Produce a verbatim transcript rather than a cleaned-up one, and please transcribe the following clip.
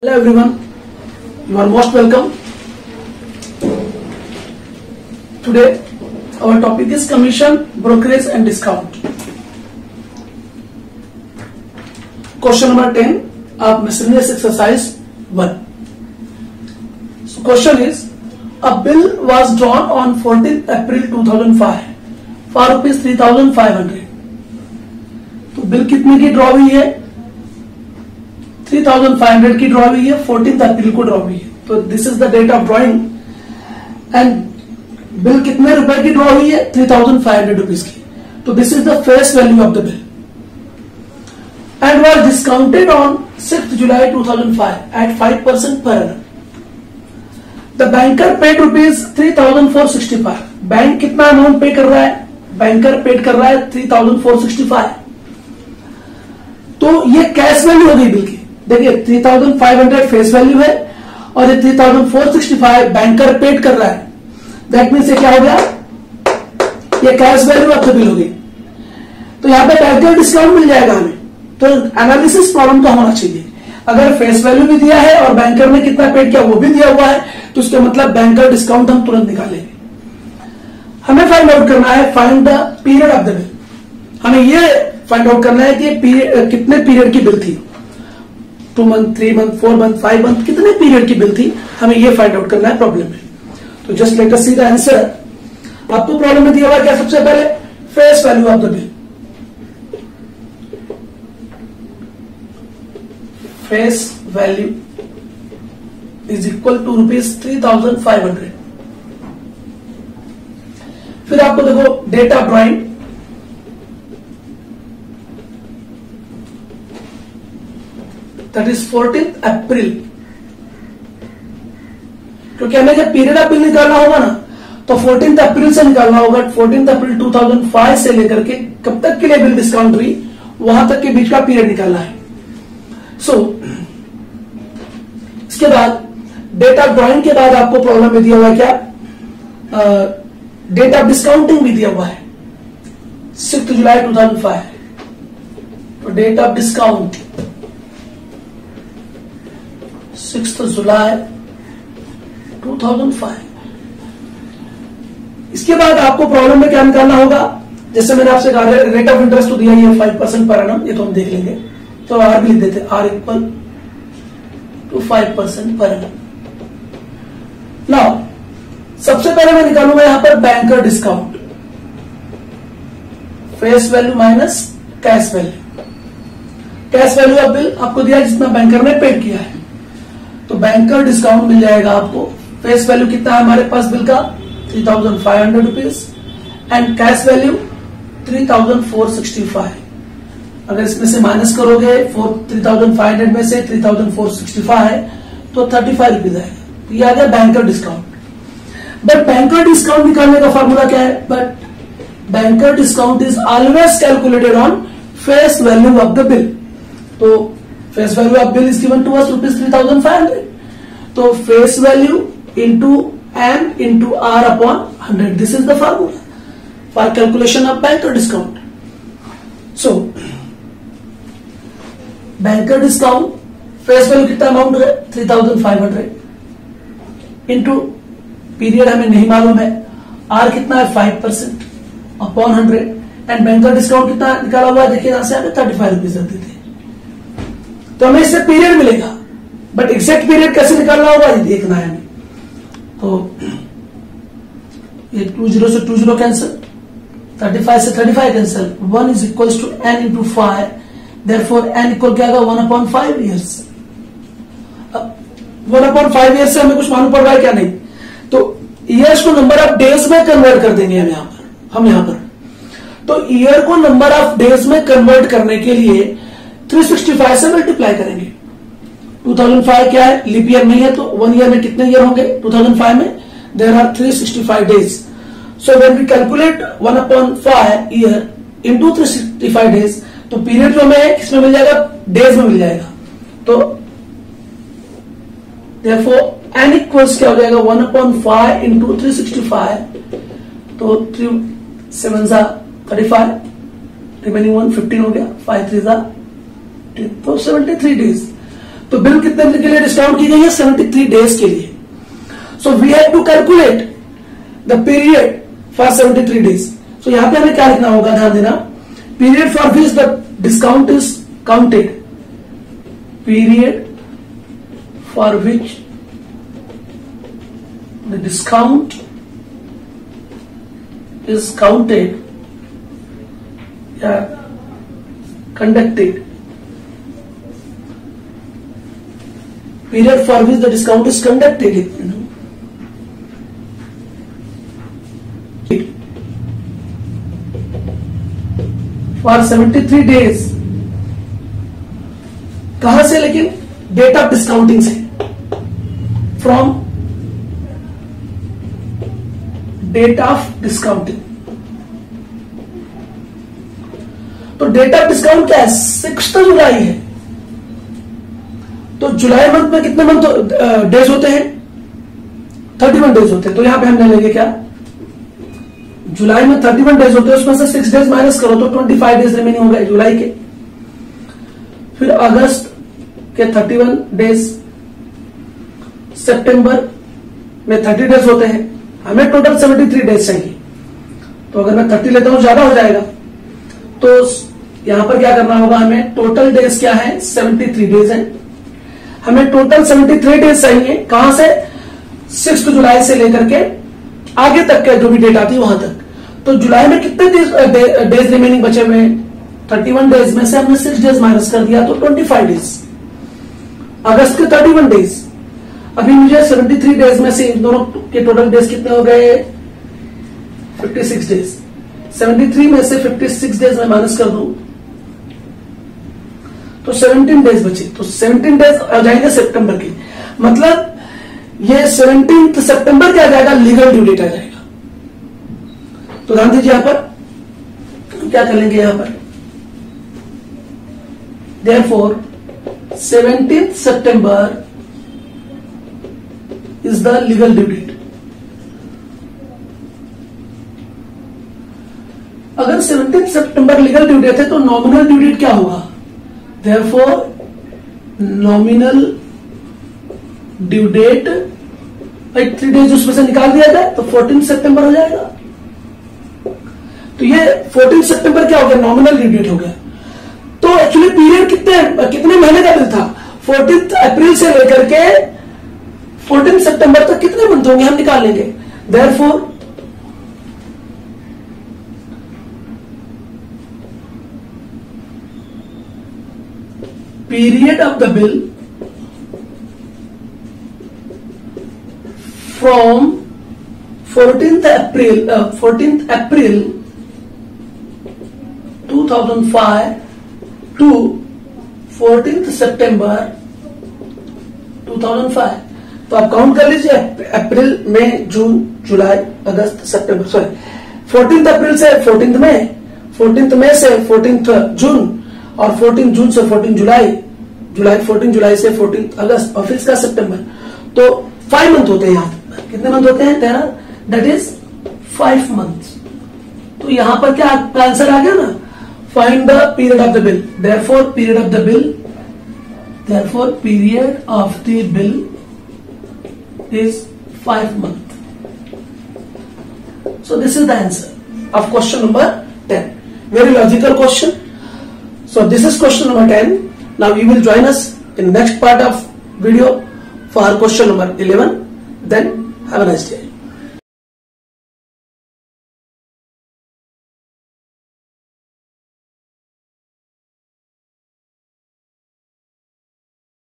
Hello everyone, you are most welcome. Today our topic is commission, brokerage and discount. Question number ten of miscellaneous exercise one. So question is, a bill was drawn on fourteenth April two thousand five for rupees three thousand five hundred. तो bill कितने की draw हुई है? Three thousand five hundred की draw हुई है, fourteen April को draw हुई है. तो this is the date of drawing and bill कितने रुपए की ड्रॉ हुई है? Three thousand five hundred rupees की. तो this is the face value of the bill and was discounted on sixth July two thousand five at five percent per annum. The banker paid rupees three thousand four sixty five. Bank कितना amount pay कर रहा है? Banker paid कर रहा है three thousand four sixty five. तो ये cash value हो गई बिल की. देखिए three thousand five hundred face value है और ये three thousand four sixty five banker paid कर रहा है. दैट मीन्स ये क्या हो गया? ये cash value of the bill हो गई. तो यहां पे बैंकर डिस्काउंट मिल जाएगा हमें. तो एनालिसिस प्रॉब्लम तो होना चाहिए. अगर फेस वैल्यू भी दिया है और बैंकर ने कितना पेड किया वो भी दिया हुआ है तो उसका मतलब बैंकर डिस्काउंट हम तुरंत निकालेंगे. हमें फाइंड आउट करना है find the period of the bill. हमें ये फाइंड आउट करना है कि पीरियड कितने पीरियड की बिल थी. Two month, three month, four month, five month, कितने पीरियड की बिल थी हमें ये फाइंड आउट करना है प्रॉब्लम में. तो just let us see the answer. आपको प्रॉब्लम में दिया हुआ क्या? सबसे पहले face value of the bill. Face value is equal to rupees three thousand five hundred. फिर आपको देखो date of drawing. That is fourteenth April. क्योंकि हमें जब पीरियड ऑफ बिल निकालना होगा ना तो फोर्टीन्थ अप्रैल से निकालना होगा. Fourteenth April two thousand five से लेकर के कब तक के लिए बिल डिस्काउंट हुई वहां तक के बीच का पीरियड निकालना है. सो so, इसके बाद डेट ऑफ ड्रॉइंग के बाद आपको प्रॉब्लम में दिया हुआ है क्या? डेट ऑफ डिस्काउंटिंग भी दिया हुआ है sixth July two thousand five. तो date of discount sixth July two thousand five. इसके बाद आपको प्रॉब्लम में क्या निकालना होगा? जैसे मैंने आपसे कहा रेट ऑफ इंटरेस्ट तो दिया ही है फाइव परसेंट पर एनम. ये तो हम देख लेंगे. तो आर भी लिख देते, R equal to five percent per annum. Now सबसे पहले मैं निकालूंगा यहां पर banker discount. Face value minus cash value. Cash value of bill आपको दिया जितना बैंकर ने पेड किया है. तो बैंकर डिस्काउंट मिल जाएगा आपको. फेस वैल्यू कितना है हमारे पास बिल का? Three thousand five hundred rupees and cash value three thousand four sixty five. अगर इसमें से माइनस करोगे थ्री थाउजेंड फाइव हंड्रेड में से three thousand four sixty five तो थर्टी फाइव रुपीज आएगा. तो ये आ गया banker discount. But banker discount निकालने का फॉर्मूला क्या है? But banker discount is always calculated on face value of the bill. तो face value of bill is given to us rupees three thousand five hundred. तो face value into M into R upon hundred. This is the formula for calculation of banker discount. So banker discount face value कितना amount है? Three thousand five hundred into period हमें नहीं मालूम है. R कितना है? Five percent upon hundred. And banker discount कितना निकाला हुआ है? देखिए यहां से हमें थर्टी फाइव रुपीज देते थे. तो हमें इससे पीरियड मिलेगा. बट एग्जैक्ट पीरियड कैसे निकालना होगा ये देखना है हमें. तो ये टू जीरो से two zero cancel, thirty five से thirty five cancel. One is equal to N into five. Therefore N equal क्या होगा? One upon five years. One upon five years से हमें कुछ मालूम पड़ रहा है क्या? नहीं. तो ईयर्स को नंबर ऑफ डेज में कन्वर्ट कर देंगे हम यहां पर हम यहां पर तो ईयर को नंबर ऑफ डेज में कन्वर्ट करने के लिए थ्री सिक्सटी फाइव से मल्टीप्लाई करेंगे. टू थाउजेंड फाइव क्या है? लीप ईयर नहीं है. तो वन ईयर में कितने ईयर होंगे? टू थाउजेंड फाइव में there are three sixty five days. So when we calculate one upon five year into three sixty five days तो पीरियड जो हमें किसमें मिल जाएगा? डेज में मिल जाएगा. तो देयरफॉर एन इक्वल्स क्या हो जाएगा? One upon five into three sixty five. तो थ्री सेवन जा thirty five, remaining one fifteen हो गया. फाइव थ्री जा तो सेवेंटी थ्री डेज. तो बिल कितने दिन के लिए डिस्काउंट की गई है? सेवेंटी थ्री डेज के लिए. So we have to calculate the period for seventy three days. सो यहां पे हमें क्या लिखना होगा, ध्यान देना. Period for which the discount is counted. Period for which the discount is counted yeah conducted. Period for which the discount is conducted, you know. For seventy three days. कहां से? लेकिन डेट ऑफ डिस्काउंटिंग से. From date of discounting. तो date of discount क्या है? Six जुलाई है. तो जुलाई month में कितने मंथ डेज होते हैं? थर्टी वन डेज होते हैं. तो यहां पे हम ले लेंगे क्या, जुलाई में थर्टी वन डेज होते हैं, उसमें से सिक्स डेज माइनस करो तो ट्वेंटी फाइव डेज रिमेनिंग हो गए जुलाई के. फिर अगस्त के थर्टी वन डेज, सितंबर में थर्टी डेज होते हैं. हमें टोटल सेवेंटी थ्री डेज चाहिए. तो अगर मैं थर्टी लेता हूं ज्यादा हो जाएगा. तो यहां पर क्या करना होगा हमें, टोटल डेज क्या है? सेवेंटी थ्री डेज है. हमें टोटल सेवेंटी थ्री डेज चाहिए. कहां से? सिक्स जुलाई से लेकर के आगे तक के जो भी डेट आती है वहां तक. तो जुलाई में कितने डेज डेज रिमेनिंग बचे हुए हैं? थर्टी वन डेज में से हमने सिक्स डेज माइनस कर दिया तो ट्वेंटी फाइव डेज. अगस्त के थर्टी वन डेज. अभी मुझे सेवेंटी थ्री डेज में से इन दोनों के टोटल डेज कितने हो गए? Fifty six days. Seventy three में से फिफ्टी सिक्स डेज में माइनस कर दूं तो सेवनटीन डेज बचे. तो सेवनटीन डेज आ जाएंगे सितंबर की. मतलब ये सेवनटीन सितंबर क्या आ जाएगा? लीगल ड्यू डेट आ जाएगा. तो ध्यान दीजिए यहां पर तो क्या कर लेंगे यहां पर, therefore seventeen September is the legal due date. अगर सेवनटीन सितंबर लीगल ड्यू डेट है तो नॉमिनल ड्यू डेट क्या होगा? Therefore नॉमिनल ड्यू डेट भाई थ्री डेज उसमें से निकाल दिया जाए तो फोर्टीन सितंबर हो जाएगा. तो ये फोर्टीन सितंबर क्या हो गया? नॉमिनल ड्यू डेट हो गया. तो एक्चुअली पीरियड कितने कितने महीने का बिल था? फोर्टीन अप्रैल से लेकर के फोर्टीन सितंबर तक कितने मंथ होंगे हम निकाल लेंगे. Therefore period of the bill from fourteenth April fourteenth April two thousand five to fourteenth September two thousand five. तो आप काउंट कर लीजिए, अप्रैल, मई, जून, जुलाई, अगस्त, सितंबर. सॉरी, फोर्टीन्थ अप्रैल से फोर्टीन्थ मई, फोर्टीन्थ मई से फोर्टीन्थ जून, और फोर्टीन जून से फोर्टीन जुलाई, जुलाई फोर्टीन जुलाई से फोर्टीन अगस्त, और फिर इसका सितंबर. तो फाइव मंथ होते हैं. यहां कितने मंथ होते हैं? तेरह. That is five month. तो यहां पर क्या आंसर आ गया ना, find the period of the bill. Therefore period of the bill therefore period of the bill is five month. So this is the answer of question number ten. Very logical question. So this is question number ten. Now you will join us in next part of video for question number eleven. Then have a nice day.